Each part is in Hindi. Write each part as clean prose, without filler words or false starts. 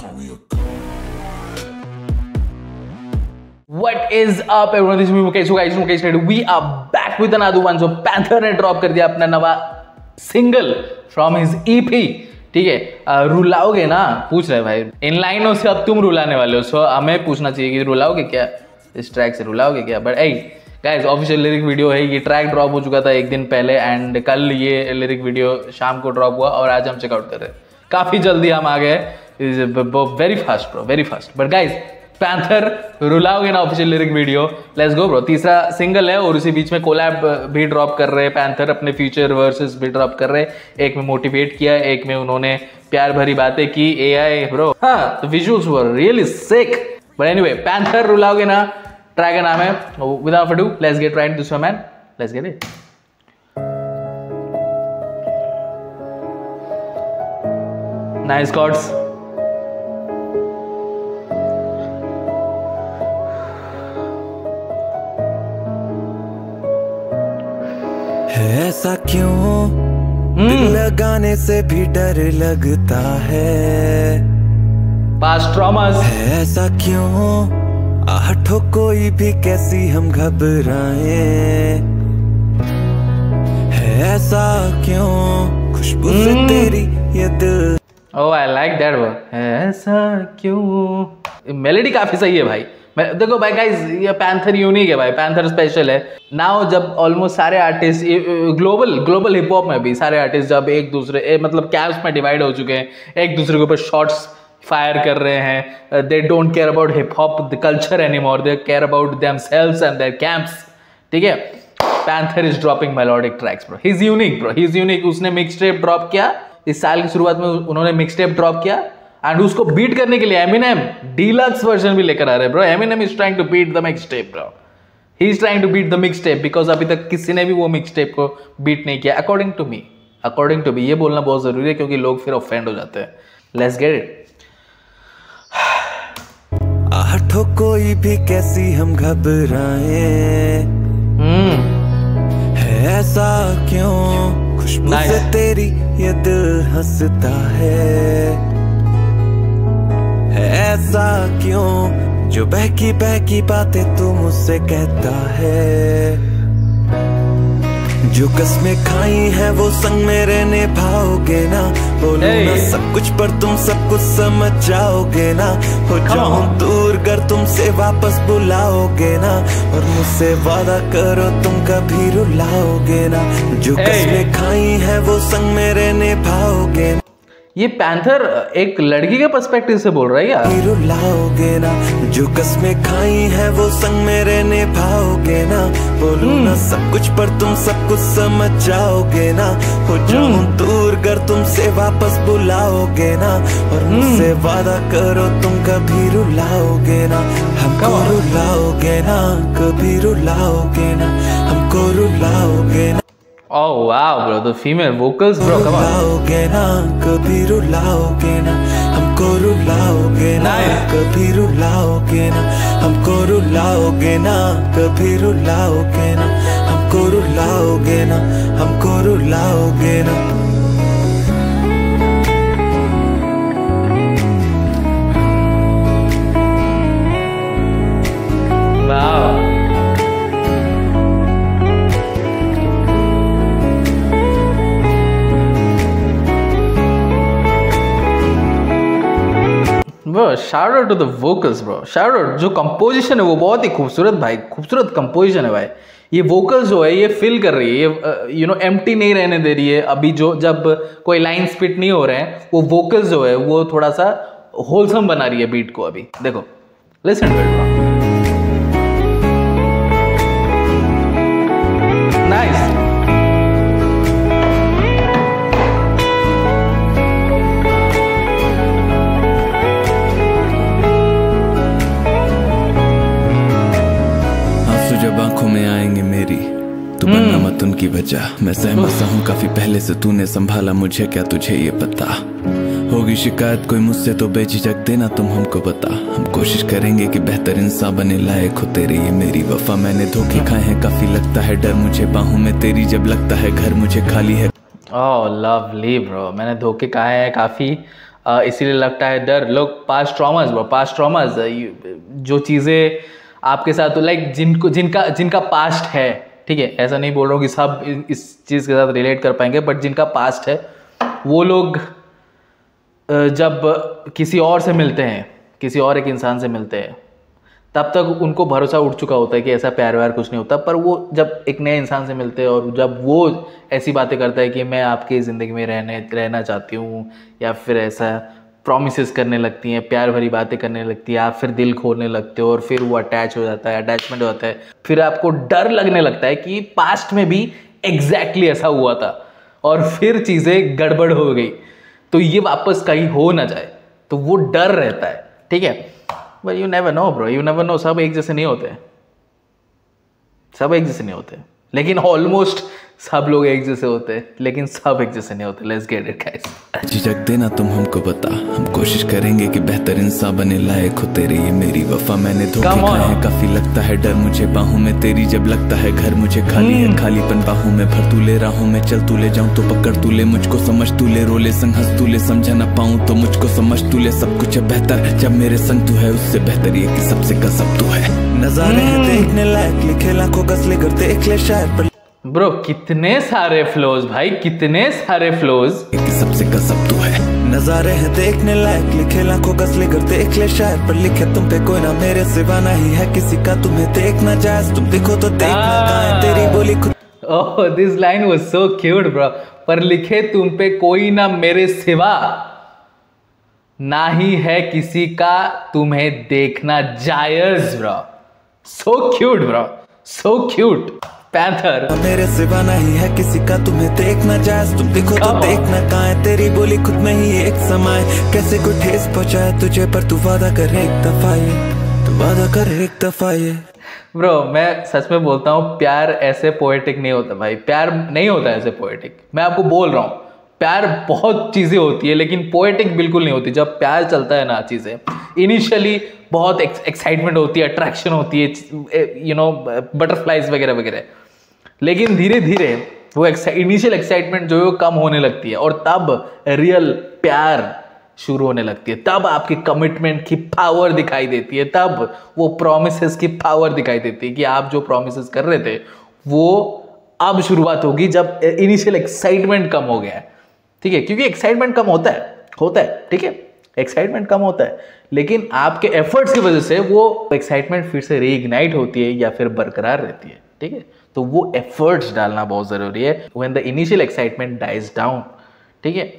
What is up everyone, this is me Mukesh. Mukesh Reddy. We are back with another one. So Panther ने ड्रॉप कर दिया अपना नवा सिंगल फ्रॉम हिज EP. ठीक है, रुलाओगे ना, पूछ रहे भाई इन लाइनों से अब तुम रुलाने वाले हो. सो हमें पूछना चाहिए कि रुलाओगे क्या, इस ट्रैक से रुलाओगे क्या. But eh guys, official lyric video है. ये ट्रैक ड्रॉप हो चुका था एक दिन पहले एंड कल ये लिरिक वीडियो शाम को ड्रॉप हुआ और आज हम चेकआउट कर रहे हैं. काफी जल्दी हम आ गए, very fast bro, very fast. But guys, Panther रुलाओगे ना official lyric video, let's go bro. तीसरा सिंगल है और उसी बीच में कोलैब भी ड्रॉप कर रहे हैं. पैंथर अपने फ्यूचर वर्सेस भी ड्रॉप कर रहे हैं. एक में मोटिवेट किया, एक में उन्होंने प्यार भरी बातें की. AI ब्रो, हाँ, the visuals were really sick. But anyway, Panther रुलाओगे ना ट्रैक का नाम है. Without ado, let's get right to this man, let's get it. Nice chords. ऐसा क्यों दिल लगाने से भी डर लगता है. Past traumas. ऐसा क्यों आहटो कोई भी कैसी हम घबराए. ऐसा क्यों खुशबू से तेरी ये दिल. Oh I like that word. ऐसा क्यों. मेलोडी काफी सही है भाई. देखो भाई गाइस, ये पैंथर यूनिक है भाई, पैंथर स्पेशल है. नाउ जब ऑलमोस्ट सारे आर्टिस्ट ग्लोबल हिप हॉप में भी सारे आर्टिस्ट जब एक दूसरे मतलब कैंप्स में डिवाइड हो चुके हैं, एक दूसरे के ऊपर शॉट्स फायर कर रहे हैं. They don't care about hip hop the culture anymore, they care about themselves and their camps. ठीक है, Panther is dropping melodic tracks bro. He is unique bro, he is unique. उसने मिक्स टेप ड्रॉप किया इस साल की शुरुआत में, उन्होंने मिक्स टेप ड्रॉप किया एंड उसको बीट करने के लिए एमिनेम डीलक्स वर्जन भी लेकर आ रहे हैं bro. Eminem is trying to beat the mix tape bro. He is trying to beat the mix tape because अभी तक किसी ने भी वो मिक्स टेप को बीट नहीं किया, according to me. According to me ये बोलना बहुत जरूरी है क्योंकि लोग फिर ऑफेंड हो जाते हैं. Let's get it. आहटो कोई भी कैसी हम घबराए. ऐसा क्यों खुशबू से तेरी ये दिल हंसता है. ऐसा क्यों जो बहकी बातें तू मुझसे कहता है. जो कसमें खाई है वो संग मेरे निभाओगे ना. बोलूं ना सब कुछ पर तुम सब कुछ समझ जाओगे ना. हो जाऊं दूर कर तुमसे वापस बुलाओगे ना. और मुझसे वादा करो तुम कभी रुलाओगे ना. जो कसमें खाई है वो संग मेरे निभाओगे. ये पैंथर एक लड़की के पर्सपेक्टिव से बोल रहा है यार. रुलाओगे ना. जो कसमें खाई है वो संग मेरे निभाओगे ना. बोलूं ना सब कुछ पर तुम सब कुछ समझ जाओगे ना. हो जाऊं दूर कर तुमसे वापस बुलाओगे ना. और मुझसे वादा करो तुम कभी रुलाओगे ना. हमको रुलाओगे ना, कभी रुलाओगे ना. हमको रुलाओगे ना. Oh wow bro, the female vocals bro, come on. रुलाओगे ना, कभी रुलाओगे ना. हमको रुलाओगे ना, कभी रुलाओगे ना. हमको रुलाओगे ना, कभी रुलाओगे ना. हमको रुलाओगे ना, हमको रुलाओगे ना. Wow. Bro, shout out to the vocals bro, shout out. जो कंपोजिशन है वो बहुत ही खूबसूरत भाई, खूबसूरत कंपोजिशन है भाई. ये वोकल्स जो है ये फिल कर रही है, ये एम्प्टी नहीं रहने दे रही है. अभी जो जब कोई लाइन स्पिट नहीं हो रहे हैं, वो वोकल्स जो है वो थोड़ा सा होलसम बना रही है बीट को. अभी देखो, लिसन टू इट. नाइस. जब आंखों में आएंगे मेरी तो बनना मत उनकी वजह. मैं सहमत सा हूँ काफी पहले से तूने संभाला मुझे, क्या तुझे ये पता. होगी शिकायत कोई मुझसे तो बेझिझक देना तुम हमको बता. हम कोशिश करेंगे कि बेहतर इंसान बने लायक हो तेरे. ये मेरी वफा. मैंने धोखे खाए हैं काफी, लगता है डर मुझे बाहों में तेरी. जब लगता है घर मुझे खाली है. ओह लवली ब्रो, मैंने धोखे खाए हैं काफी, इसीलिए लगता है डर। लोग पास्ट ट्रॉमास जो चीज़ें आपके साथ लाइक जिनका पास्ट है, ठीक है, ऐसा नहीं बोल रहा हूँ कि सब इस चीज़ के साथ रिलेट कर पाएंगे, बट जिनका पास्ट है वो लोग जब किसी और से मिलते हैं, किसी और एक इंसान से मिलते हैं, तब तक उनको भरोसा उठ चुका होता है कि ऐसा प्यार व्यार कुछ नहीं होता। पर वो जब एक नए इंसान से मिलते हैं और जब वो ऐसी बातें करता है कि मैं आपकी ज़िंदगी में रहना चाहती हूँ, या फिर ऐसा प्रॉमिसेस करने लगती हैं, प्यार भरी बातें करने लगती है, आप फिर दिल खोलने लगते हो और फिर वो अटैचमेंट हो जाता है। फिर आपको डर लगने लगता है कि पास्ट में भी एग्जैक्टली ऐसा हुआ था और फिर चीज़ें गड़बड़ हो गई, तो ये वापस कहीं हो ना जाए, तो वो डर रहता है, ठीक है। But you never know bro, you never know. सब एक जैसे नहीं होते, सब एक जैसे नहीं होते, लेकिन ऑलमोस्ट सब लोग एक जैसे होते हैं, लेकिन सब एक जैसे नहीं होते। Let's get it guys. झिझक देना तुम हमको बता, हम कोशिश करेंगे कि बेहतर इंसान बने लायक हो तेरे। ये मेरी वफा मैंने धोखे खाए हैं, काफी लगता है डर मुझे बाहों में तेरी, जब लगता है घर मुझे खाली है, खालीपन बाहों में भर तू ले राहों में चल, तू ले जाऊं तो पकड़ तू ले मुझको, समझ तू ले, रोले संग हंस तू ले, समझा ना पाऊं तो मुझको समझ तू ले। सब कुछ है बेहतर जब मेरे संग तू है, उससे बेहतर ये कि सबसे कसम तू है। नजारे हैं देखने लायक, लिखे लाखों गजलें कर देख ले शायर पर। ब्रो कितने सारे फ्लोज भाई, कितने सारे फ्लोज। सबसे कसम तू है। नजारे हैं देखने लायक, लिखे लाखों गजलें कर देख ले शायर पर, लिखे तुम पे कोई ना मेरे सिवा नहीं है किसी का, तुम्हें देखना जायज, तुम देखो तो देखना कहाँ तेरी बोली खुद। Oh this line was so cute bro. पर लिखे तुम पे कोई ना मेरे सिवा ना ही है किसी का, तुम्हें देखना जायज bro. So cute bro, so cute. Panther मेरे सिवा नहीं है किसी का, तुम्हें देखना जायज, तुम देखो तो देखना कहाँ है तेरी बोली खुद में ही एक समाए, कैसे कोई ठेस पहुंचाए तुझे, पर तू वादा कर एक दफा ये, तू वादा कर एक दफा ये। ब्रो मैं सच में बोलता हूँ, प्यार ऐसे पोएटिक नहीं होता भाई, प्यार नहीं होता ऐसे पोएटिक। मैं आपको बोल रहा हूँ, प्यार बहुत चीज़ें होती है लेकिन पोएटिक बिल्कुल नहीं होती। जब प्यार चलता है ना, चीज़ें इनिशियली बहुत एक्साइटमेंट होती है, अट्रैक्शन होती है, यू नो बटरफ्लाइज वगैरह वगैरह, लेकिन धीरे धीरे वो इनिशियल एक्साइटमेंट जो है वो कम होने लगती है और तब रियल प्यार शुरू होने लगती है। तब आपकी कमिटमेंट की पावर दिखाई देती है, तब वो प्रॉमिसेस की पावर दिखाई देती है कि आप जो प्रॉमिसेस कर रहे थे वो अब शुरुआत होगी जब इनिशियल एक्साइटमेंट कम हो गया है, ठीक है। क्योंकि एक्साइटमेंट कम होता है, ठीक है, एक्साइटमेंट कम होता है, लेकिन आपके एफर्ट्स की वजह से वो एक्साइटमेंट फिर से रीइग्नाइट होती है या फिर बरकरार रहती है, ठीक है। तो वो एफर्ट्स डालना बहुत जरूरी है when the initial excitement dies down, ठीक है।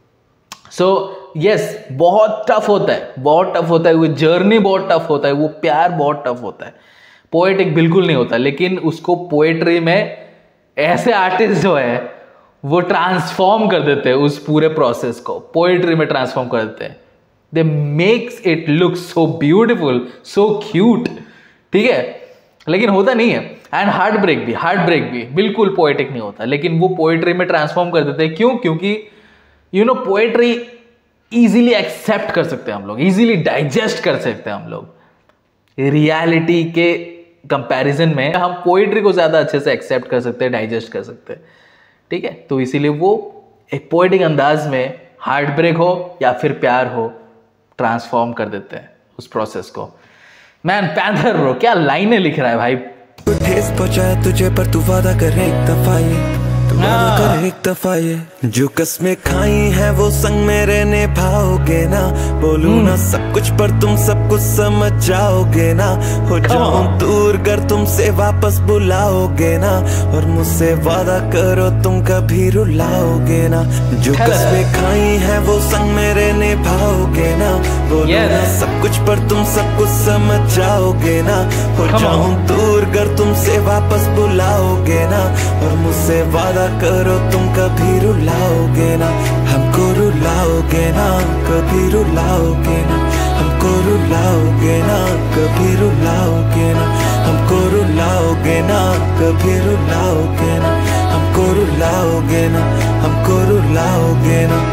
सो यस, बहुत टफ होता है, वो जर्नी बहुत टफ होता है, वो प्यार बहुत टफ होता है, पोएटिक बिल्कुल नहीं होता। लेकिन उसको पोएट्री में ऐसे आर्टिस्ट जो है वो ट्रांसफॉर्म कर देते हैं, उस पूरे प्रोसेस को पोएट्री में ट्रांसफॉर्म कर देते हैं। They makes it look so beautiful, so cute, ठीक है, लेकिन होता नहीं है। एंड हार्ट ब्रेक भी बिल्कुल पोएटिक नहीं होता, लेकिन वो पोएट्री में ट्रांसफॉर्म कर देते हैं। क्यों? क्योंकि you know poetry easily accept कर सकते हैं हम लोग, इजीली डाइजेस्ट कर सकते हैं हम लोग। रियलिटी के कंपैरिजन में हम पोएट्री को ज़्यादा अच्छे से एक्सेप्ट कर सकते हैं, डाइजेस्ट कर सकते हैं, ठीक है। तो इसीलिए वो एक पोएटिक अंदाज में हार्ट ब्रेक हो या फिर प्यार हो, ट्रांसफॉर्म कर देते हैं उस प्रोसेस को। मैन पैंथर ब्रो क्या लाइनें लिख रहा है भाई। ठेस पहुंचाए तुझे पर तू वादा कर एक दफा ये, तू वादा कर एक दफा ये, जो कसमें खाई है वो संग मेरे निभाओगे ना, बोलूं ना सब कुछ पर तुम सब कुछ समझ जाओगे ना, हो जाऊं दूर कर तुमसे वापस बुलाओगे ना, और मुझसे वादा करो तुम कभी रुलाओगे ना, जो कसमें खाई है वो संग मेरे निभाओगे ना, बोलूं ना सब कुछ पर तुम सब कुछ समझ जाओगे ना, हो जाऊं दूर कर तुमसे वापस बुलाओगे ना, और मुझसे वादा करो तुम कभी रुलाओगे ना, हमको रुलाओगे ना, कभी रुलाओगे ना, हमको रुलाओगे ना, कभी रुलाओगे ना, हमको रुलाओगे ना, कभी रुलाओगे ना, हमको रुलाओगे ना, हमको रुलाओगे ना।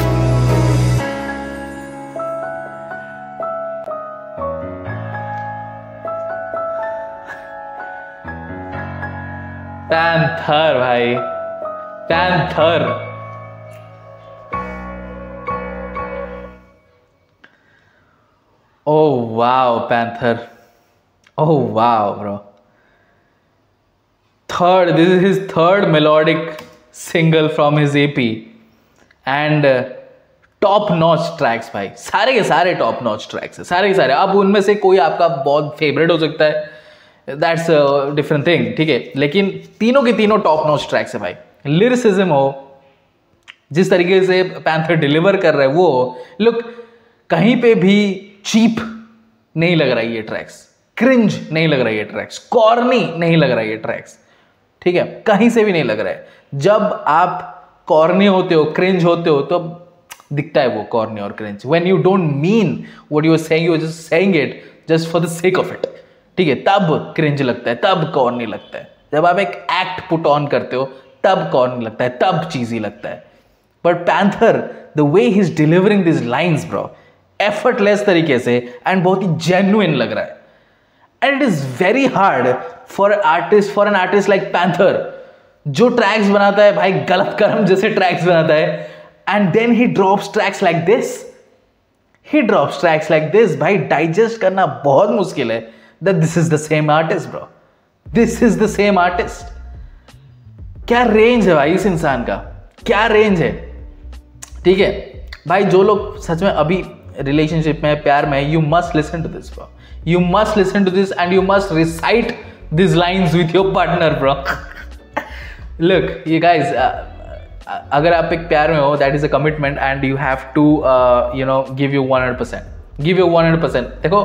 पैंथर भाई, Panther. Oh wow, Panther. Oh wow, bro. This is his third melodic single from his EP, and top notch tracks भाई, सारे के सारे टॉप नॉच ट्रैक्स है, सारे के सारे। अब उनमें से कोई आपका बहुत फेवरेट हो सकता है, दैट्स डिफरेंट थिंग, ठीक है, लेकिन तीनों के तीनों टॉप नॉच ट्रैक्स है भाई। लिरिसिज्म हो, जिस तरीके से पैंथर डिलीवर कर रहा है वो, लुक, कहीं पे भी चीप नहीं लग रहा है ये ट्रैक्स, क्रिंज नहीं लग रहा है ये ट्रैक्स, कॉर्नी नहीं लग रहा है ये ट्रैक्स, ठीक है, कहीं से भी नहीं लग रहा है। जब आप कॉर्नी होते हो, क्रिंज होते हो, तो दिखता है वो कॉर्नी और cringe. When you don't mean what you are saying, you are just saying it just for the sake of it, ठीक है, तब क्रिंज लगता है, तब कॉर्नी लगता है। जब आप एक एक्ट पुट ऑन करते हो तब कॉर्नी लगता है, तब चीजी लगता है। But Panther, the way he is delivering this lines bro, effortless तरीके से एंड बहुत ही जेन्युइन लग रहा है। And it is very hard for an artist like Panther, जो ट्रैक्स बनाता है भाई, गलत कर्म जैसे ट्रैक्स बनाता है, and then he drops tracks like this. भाई डाइजेस्ट करना बहुत मुश्किल है that this is the same artist bro, this is the same artist. क्या रेंज है भाई इस इंसान का, क्या रेंज है, ठीक है भाई। जो लोग सच में अभी रिलेशनशिप में, प्यार में, you must listen to this bro, you must listen to this and you must recite these lines with your partner bro. Look you guys, अगर आप एक प्यार में हो, that is a commitment and you have to give your 100%। देखो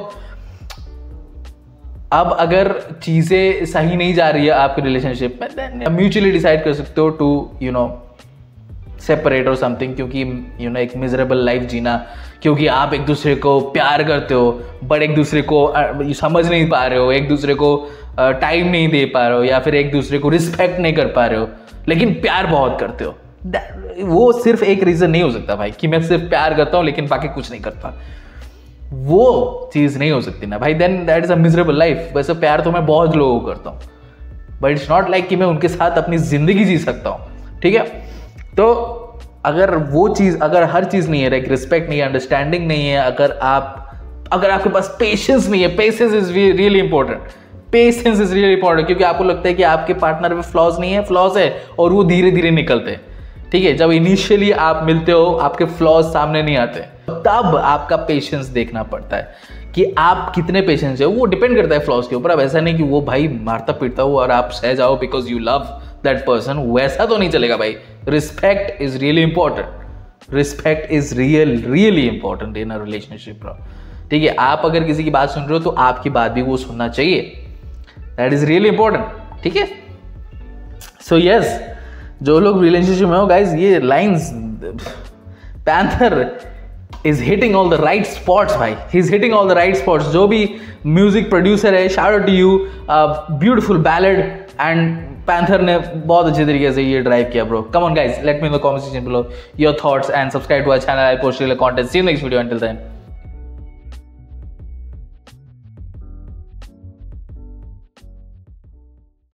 अब अगर चीज़ें सही नहीं जा रही है आपके रिलेशनशिप में, then म्यूचुअली डिसाइड कर सकते हो टू सेपरेट और समथिंग, क्योंकि एक मिजरेबल लाइफ जीना, क्योंकि आप एक दूसरे को प्यार करते हो बट एक दूसरे को समझ नहीं पा रहे हो, एक दूसरे को टाइम नहीं दे पा रहे हो, या फिर एक दूसरे को रिस्पेक्ट नहीं कर पा रहे हो, लेकिन प्यार बहुत करते हो। वो सिर्फ एक रीज़न नहीं हो सकता भाई कि मैं सिर्फ प्यार करता हूँ लेकिन बाकी कुछ नहीं करता, वो चीज़ नहीं हो सकती ना भाई, then that is a miserable life. वैसे प्यार तो मैं बहुत लोगों को करता हूँ, बट इट्स नॉट लाइक कि मैं उनके साथ अपनी ज़िंदगी जी सकता हूँ, ठीक है। तो अगर वो चीज़, अगर हर चीज़ नहीं है, लाइक रिस्पेक्ट नहीं है, अंडरस्टैंडिंग नहीं है, अगर आपके पास पेशेंस नहीं है, patience is really important, patience is really important, क्योंकि आपको लगता है कि आपके पार्टनर में फ्लॉज नहीं है, फ्लॉज है, और वो धीरे धीरे निकलते हैं, ठीक है। जब इनिशियली आप मिलते हो आपके फ्लॉज सामने नहीं आते, तब आपका पेशेंस देखना पड़ता है कि आप कितने पेशेंस है। वो डिपेंड करता है फ्लॉज के ऊपर। अब ऐसा नहीं कि वो भाई मारता पीटता हो और आप सह जाओ because you love that person, वैसा तो नहीं चलेगा भाई। Respect is really important, respect is really important in a relationship bro, ठीक है। आप अगर किसी की बात सुन रहे हो तो आपकी बात भी वो सुनना चाहिए, दैट इज रियली इंपॉर्टेंट, ठीक है। सो यस, जो लोग रिलेशनशिप में हो गाइज, ये lines, Panther is hitting all the right spots भाई, he's hitting all the right spots। जो भी म्यूजिक प्रोड्यूसर है, shout out to you, beautiful ballad, and Panther ने बहुत अच्छे तरीके से ये ड्राइव किया bro. Come on guys, let me know in the comment section below your thoughts and subscribe to our channel, I post regular content। See you next video, until then।